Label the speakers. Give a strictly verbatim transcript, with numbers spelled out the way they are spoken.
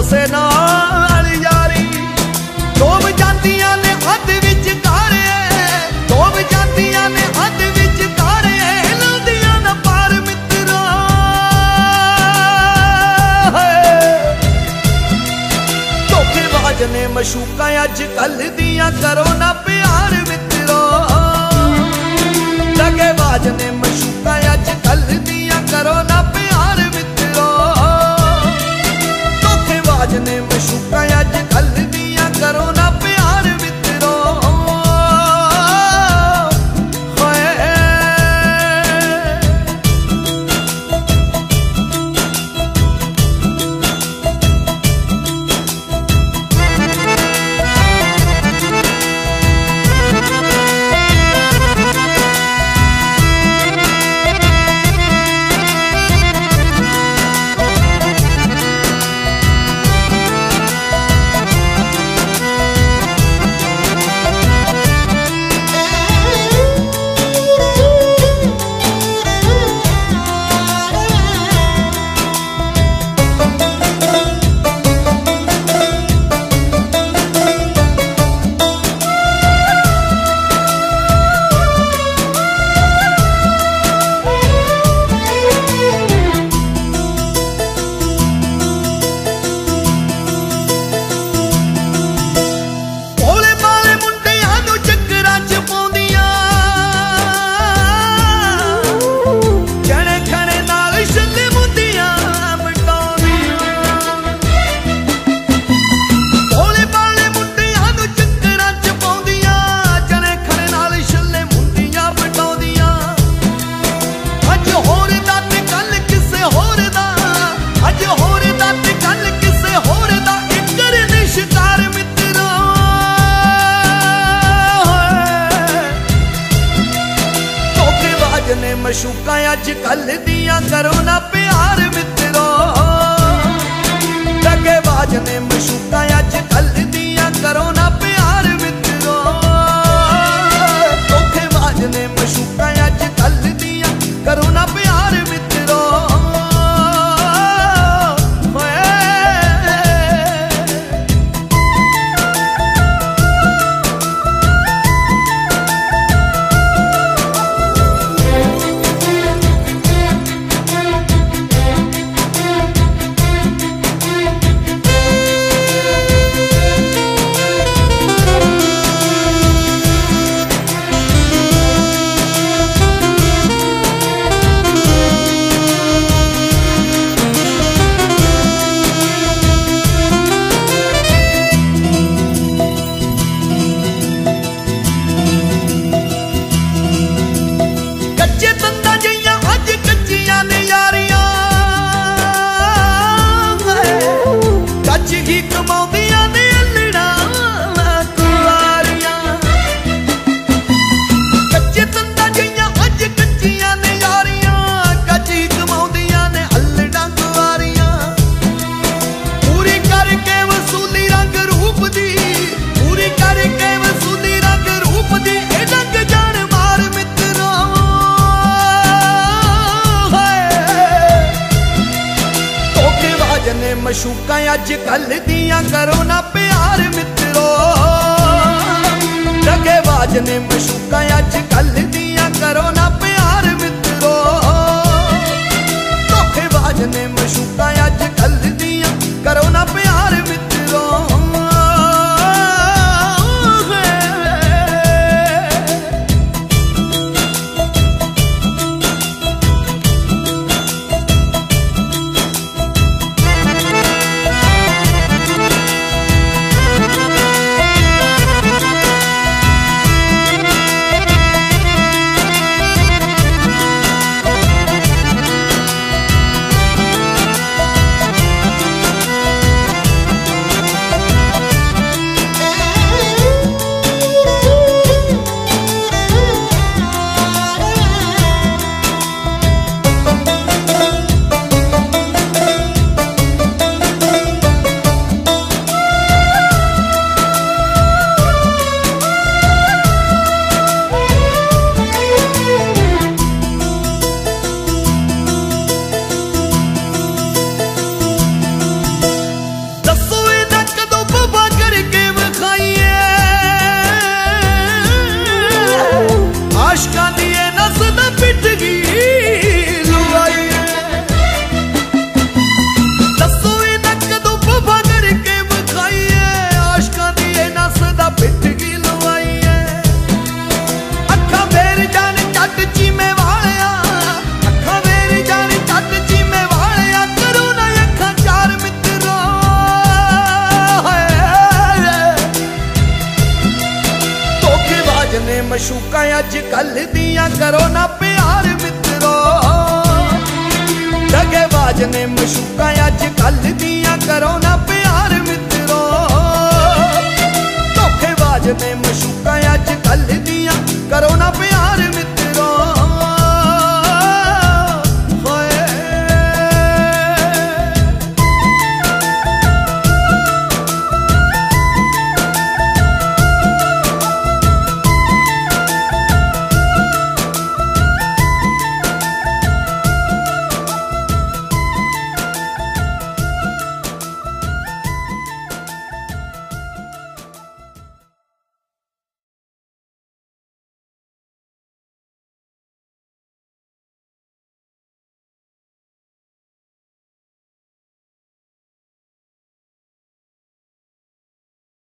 Speaker 1: उसे नाल यारी डोब जांदियां ने हद विच कारे डोब जांदियां ने हद विच कारे लंदियां ना पार मित्रा धोखेबाज ने मशूका अज कल दियां करो ना प्यार मित्रा दगेबाज ने मशूका अज कल दियां करो ना प्यार मित्रा धोखेबाज ने मशूका अज कल दियां करो ना प्यार मित्रा मशूका अज कल दियां करो ना प्यार मित्रो दगेबाज ने मशूका अज कल दियां करो ना प्यार मित्रो धोखेबाज ने मशूका अज कल दियां करो ना प्यार मित्रो मशूका अज कल दियां करो ना प्यार मित्रो दगेबाज ने मशूका अज कल दियां करो ना प्यार मित्रो धोखेबाज ने मशूका अज कल दियां करो ना प्यार मित्रो अज कल दियां करो ना प्यार मित्रो। दगेबाज ने मशूका अज कल दियां करो